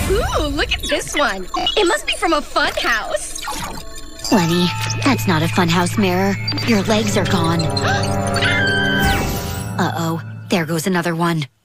Ooh, look at this one. It must be from a fun house. Leni, that's not a funhouse mirror. Your legs are gone. Uh-oh, there goes another one.